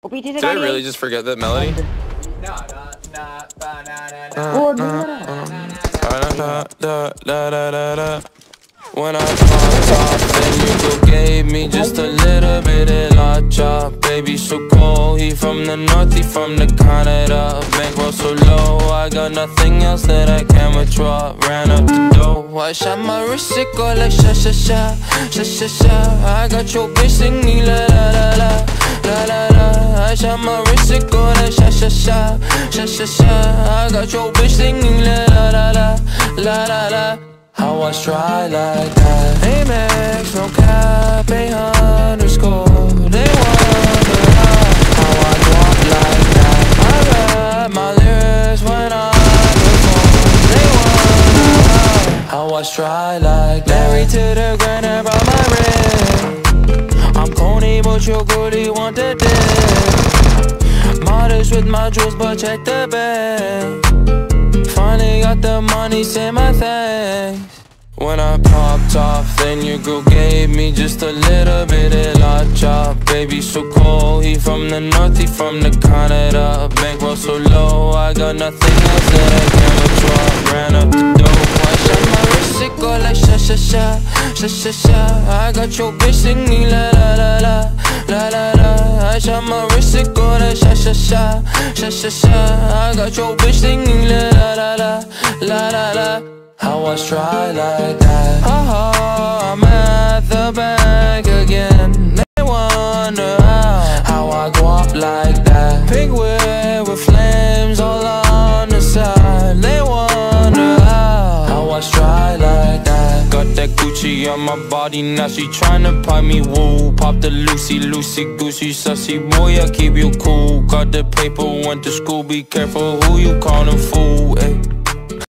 Did I really just forget that melody? When I popped off, then you go gave me just a little bit of la chop. Baby, so cold, he from the north, he from the Canada. Bankroll so low, I got nothing else that I can withdraw. Ran up the dough, I shot my wrist, it go like sha sha sha, sha sha sha. I got your bitch singing la la la la, la la la. I shot my wrist, it go like sha sha sha, sha sha sha. I got your bitch singing la la la la, la la la. How I try like that? Amex, no cap, _. They wonder how I drop like that. I rap my lyrics when I perform. They wonder how I try like that. Married to the grind, I brought my ring. I'm corny, but your goodie want the dick. Modest with my jewels, but check the bag. Finally got the money, say my thanks. When I popped off, then your girl gave me just a little bit of la chop. Baby, so cold, he from the north, he from the Canada. Bankroll so low, I got nothing else that I can withdraw. Ran up the dough, I shot my wrist, it go like sha sha sha, sha sha sha. I got your bitch singing la la la la, la la la. I shot my wrist, it go like sha sha sha, sha sha sha. I got your bitch singing la la la la, la la la. How I try like that? I'm at the bank again. They wonder how I go up like that. Pink whip with flames all on the side. They wonder how I try like that. Got that Gucci on my body, now she tryna pipe me woo. Pop the Lucy, Lucy, Goosey, sussy boy, I keep you cool. Got the paper, went to school, be careful who you callin' fool.